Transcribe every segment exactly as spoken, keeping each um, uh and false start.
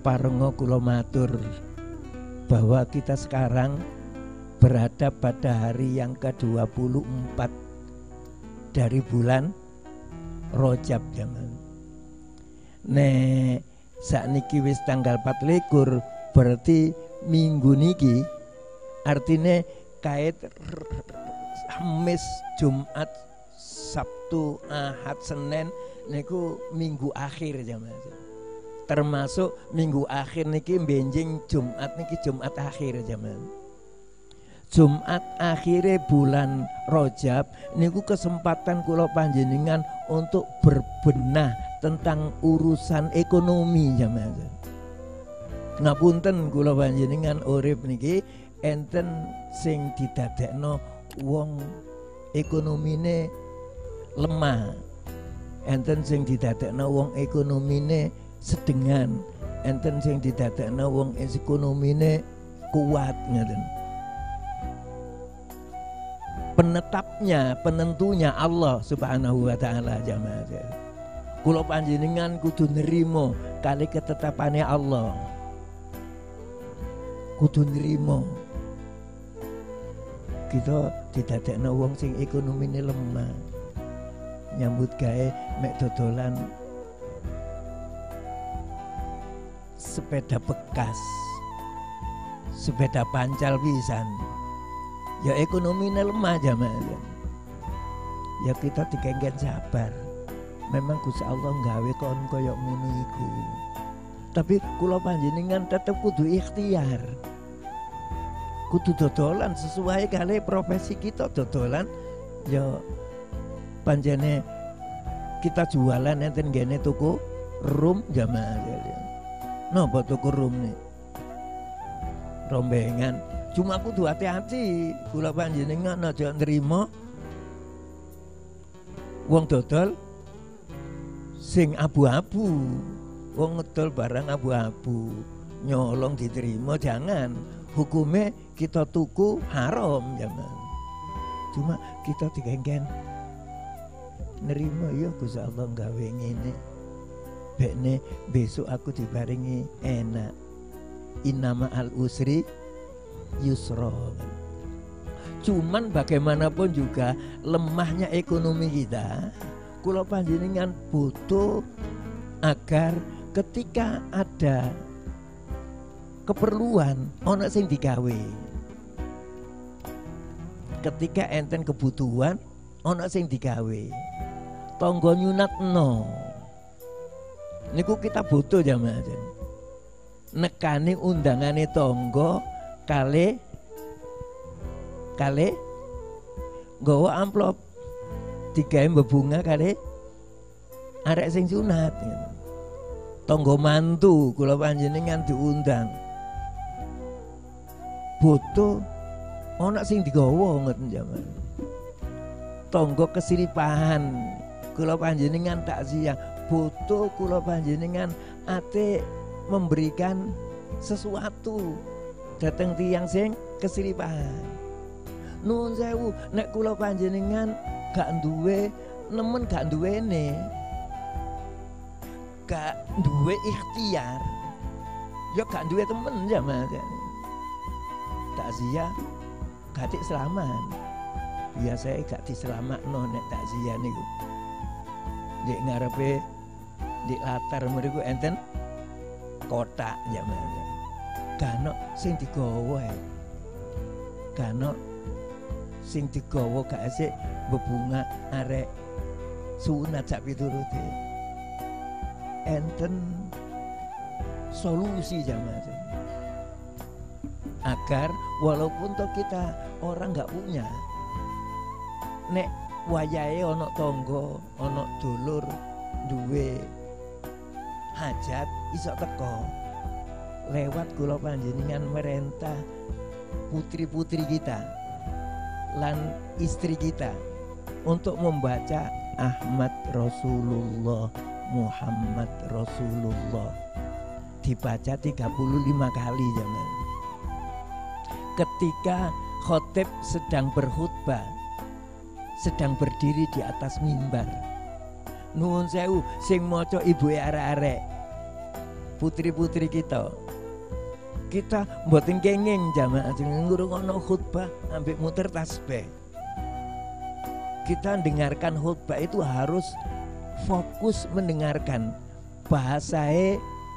parenga kula matur bahwa kita sekarang berada pada hari yang ke dua puluh empat dari bulan Rajab jaman. Nek sakniki wis tanggal empat likur, berarti minggu niki artinya kait Kamis, Jumat, Sabtu, Ahad, Senin niku minggu akhir jaman. Termasuk minggu akhir niki benjing Jumat niki Jumat akhir jaman. Jumat akhirnya bulan Rajab niku kesempatan kula panjenengan untuk berbenah tentang urusan ekonomi jaman. Ngapunten kula panjenengan urip niki enten sing didadekno wong ekonomine lemah, enten sing didadekno wong ekonomine sedengan, enten sing didadekno wong ekonomine kuat ngaten. Penetapnya, penentunya Allah Subhanahu wa taala jamaah. Kula panjenengan kudu nerimo kali ketetapannya Allah. Kudu nerimo. Kita didadekno wong sing ekonomine lemah. Nyambut gawe mek dodolan sepeda bekas, sepeda pancal pisan. Ya ekonominya lemah jamaah. Ya kita dikengken sabar. Memang Gusti Allah nggawe kon koyo ngono iku. Tapi kula panjenengan tetep kudu ikhtiar. Kudu dodolan sesuai kali profesi kita dodolan. Ya panjene kita jualan enten gene tuku rum jamaah. Napa tuku rum nih? Rombengan. Cuma kudu hati-hati, kula panjenengan aja nrimo wong dodol sing abu-abu, wong ngedol barang abu-abu, nyolong diterima jangan. Hukumnya kita tuku haram jangan. Cuma kita dikengken nerimo ya Gusti Allah gawe ngene. Bekne besok aku diparingi enak. Innama al usri yusra. Cuman bagaimanapun juga lemahnya ekonomi kita, kula panjenengan butuh agar ketika ada keperluan ana sing digawe. Ketika enten kebutuhan ana sing digawe. Tangga nyunatno. Niku kita butuh jamaah. Nekani undangane tangga kali kali nggawa amplop digawe bebunga kali arek sing sunat tangga mantu kula panjenengan diundang butuh ana sing digawa ngoten jaman tangga kesiripahan kula panjenengan takziah butuh kula panjenengan ate memberikan sesuatu dateng tiyang sing kesiripahan. Nuwun sewu nek kula panjenengan gak duwe nemen gak duwene. Gak duwe ikhtiar. Ya gak duwe temen ya Mas. Takziah gak diselamat. Biasane gak diselamatno nek takziah niku. Nek ngarepe di latar mriku enten kotak ya Mas. Kano sing digawa ya. Kano sing digawa gak asik bebunga arek sunat sak piturute. Enten solusi jamaah. Agar walaupun toh kita orang gak punya, nek wayahe ana tangga, ana dulur duwe hajat iso teko. Lewat kula panjenengan merentah putri-putri kita lan istri kita untuk membaca Ahmad Rasulullah Muhammad Rasulullah dibaca tiga puluh lima kali jangan. Ketika khotib sedang berkhutbah, sedang berdiri di atas mimbar, nuwun sewu sing maca ibuke arek-arek putri-putri kita. Kita mboten kenging jamaah jeneng ngrungokno khutbah ambek muter tasbih. Kita dengarkan khutbah itu harus fokus mendengarkan. Bahasae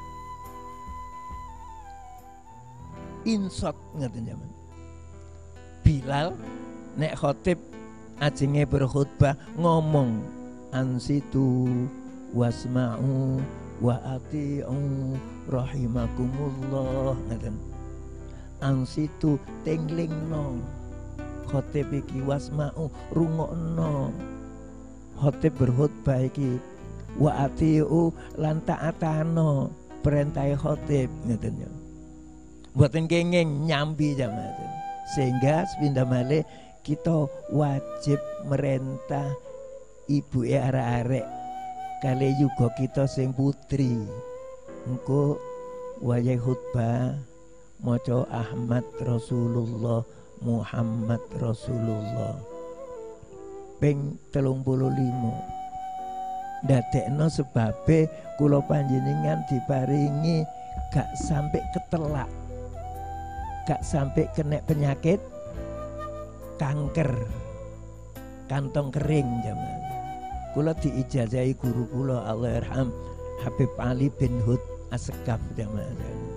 insot ngeten jaman. Bilal nek khotib ajenge berkhutbah ngomong ansitu wasma'u wa ati'u rahimakumullah ngeten. Ansitu tenglingno khotib iki wasma'u rungokno khotib berkhutbah iki wa ati'u lan ta'atano perintah khotib ngeten ya. Mboten kenging nyambi jamaah. Sehingga sepindah malih kita wajib merentah ibu e arek-arek kali juga kita sing putri. Engko wayahe khutbah maca Ahmad Rasulullah Muhammad Rasulullah ping telung puluh lima. Ndadekno sebabe kula panjenengan diparingi gak sampai ketelak, gak sampai kena penyakit kanker kantong kering zaman. Kula diijazahi guru kula Allahyarham Habib Ali bin Hud Assekaf zaman.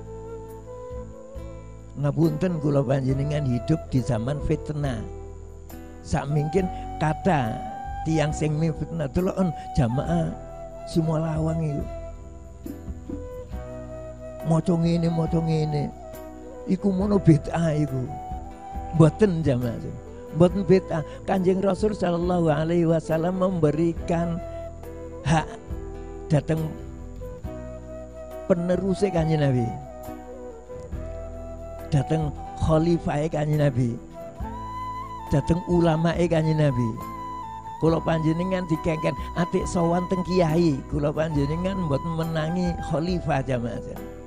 Ngapunten kula panjenengan hidup di zaman fitnah. Sak mungkin kata tiang sing fitnah delokon jamaah semua lawang itu. Maca ngene maca ngene. Iku mono bid'ah iku. Mboten jamaah. Mboten bid'ah. Kanjeng Rasul sallallahu alaihi wasallam memberikan hak datang penerusnya Kanjeng Nabi. Datang khalifah Kanjeng Nabi. Datang ulama Kanjeng Nabi. Kula panjenengan dikengken atik sowan teng kiai, kula panjenengan mboten menangi khalifah jamaah.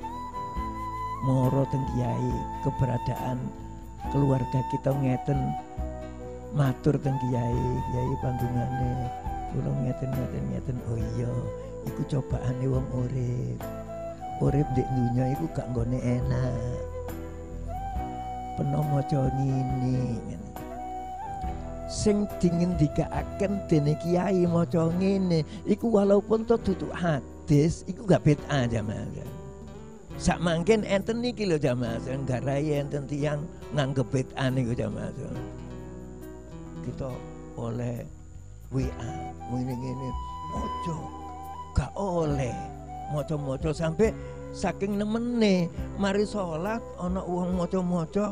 Moro teng kiai, keberadaan keluarga kita ngeten matur teng kiai, kiai panggungane kula ngeten ngeten ngeten. Oh iya, iku cobaane wong urip. Urip di dunya iku gak nggone enak. Peno maca ngene. Sing dingin dikaaken dene kiai maca ngene iku walaupun to dudu hadis iku gak bid'ah jamaah. Sak mangken enten niki lho jamaah, nggarai enten tiyang nganggep bid'ah niku jamaah. Kita oleh W A ngene-ngene ojo gak oleh maca-maca sampai saking nemene mari salat ana wong maca-maca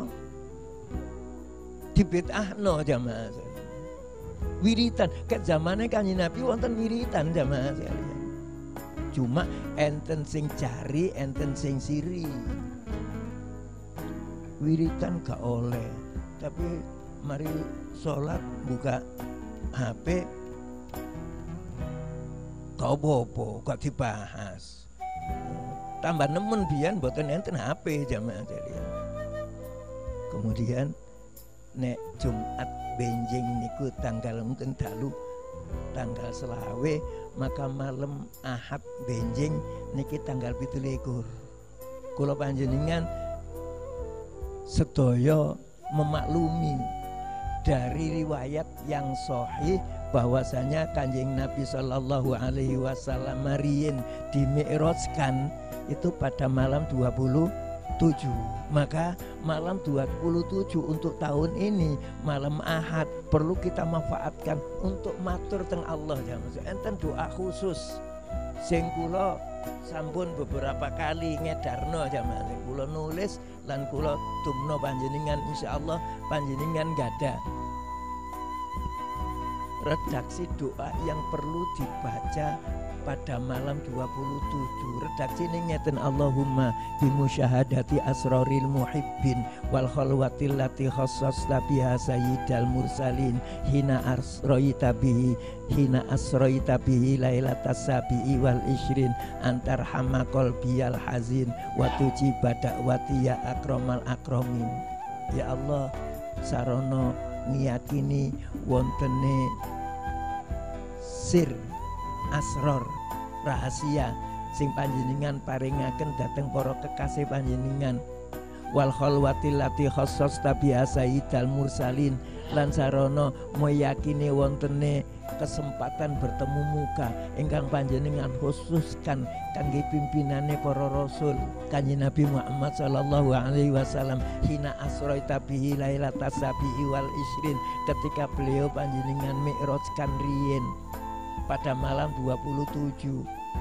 dibid'ahno jamaah. Wiritan ke zamane Kanjeng Nabi wonten wiritan jamaah sekalian. Cuma enten sing cari, enten sing siri. Wiritan gak oleh, tapi mari sholat buka H P gak apa-apa, gak dibahas. Tambah nemen biyen mboten enten H P jamaah sekalian. Kemudian nek Jumat benjing niku tanggal mungkin dalu tanggal selawe, maka malam Ahad benjing niki tanggal pitu likur. Kula panjenengan sedaya memaklumi dari riwayat yang sahih bahwasanya Kanjeng Nabi sallallahu alaihi wasallam mariin di mi'rajkan itu pada malam dua puluh tujuh. Maka malam dua puluh tujuh untuk tahun ini malam Ahad perlu kita manfaatkan untuk matur teng Allah jamaah. Enten doa khusus sing kula sampun beberapa kali ngedarno jamaah. Kula nulis lan kula tumno panjenengan insyaallah panjenengan gada redaksi doa yang perlu dibaca pada malam dua puluh tujuh. Redaksi ini ngeten, Allahumma bimusyahadati asraril muhibbin wal khalwatil lati khassasta biha sayyidal mursalin hina asroita bihi hina asroita bihi lailatas sabi'i wal ishrin antar hama qalbiyal hazin wa tujiba da'wati ya akramal akramin. Ya Allah, sarono ngiyakini wontene sir asror rahasia sing panjenengan paringaken dhateng para kekasih panjenengan. Wal khalwati lati khossos tabiasa idal mursalin lan sarana meyakini wontene kesempatan bertemu muka ingkang panjenengan khususkan kangge pimpinane para rasul Kanjeng Nabi Muhammad sallallahu alaihi wasallam hina asra tabihi lailatas sabi'i wal isrin ketika beliau panjenengan mi'rajkan riyin pada malam dua puluh tujuh.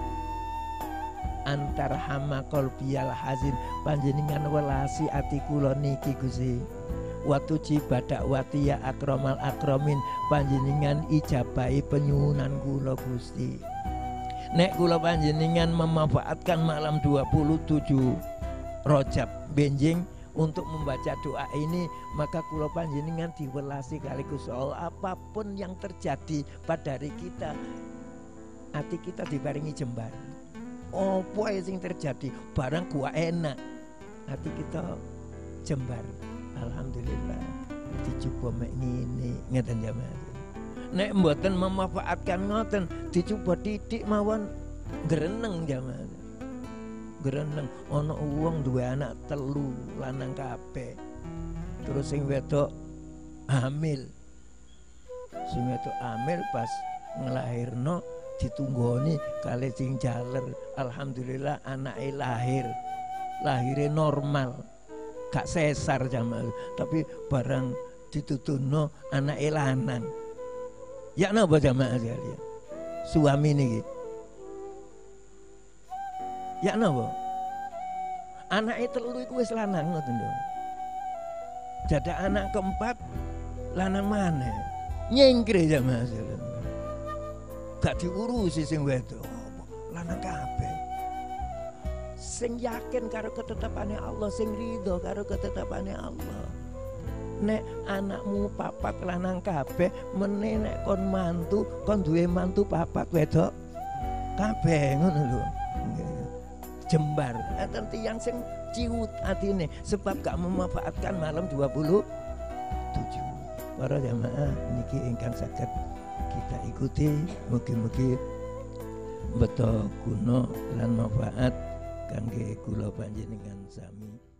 Antar hama kolbial hazin panjenengan welasi ati kula niki Gusti watu cibadak wati ya akramal akramin panjenengan ijabahi penyuwunan kula Gusti. Nek kula panjenengan memanfaatkan malam dua puluh tujuh Rajab benjing untuk membaca doa ini, maka kula panjenengan diwelasi kali Gusti Allah. Apapun yang terjadi pada hari kita, hati kita diparingi jembar. Apa yang terjadi barang gua enak hati kita jembar. Alhamdulillah dicoba mek ngene ngeten jamaah. Nek mboten memanfaatkan ngoten dicoba titik mawon greneng jamaah. Greneng ana wong duwe anak telu lanang kabeh. Terus sing wedok hamil. Sing wedok hamil pas nglahirno ditunggoni kali sing jaler. Alhamdulillah anake lahir lahirnya normal gak sesar jamaah, tapi barang dituturno anake lanang ya napa jamaah sekalian suami niki ya napa anake telu iku wis lanang ngoten lho. Jadak anak keempat lanang maneh nyengkre jamaah sekalian. Gak diurusi sing wedok lanang kabeh. Sing yakin karo ketetapane Allah, sing ridho karo ketetapane Allah. Nek anakmu papat lanang kabeh, meneh nek kon mantu, kon duwe mantu papat wedok kabeh ngono lho. Jembar enten tiyang sing ciut atine sebab gak memanfaatkan malam dua puluh tujuh. Para jamaah niki ingkang saged kita ikuti, mugi-mugi beto guna lan manfaat kangge kula panjenengan sami.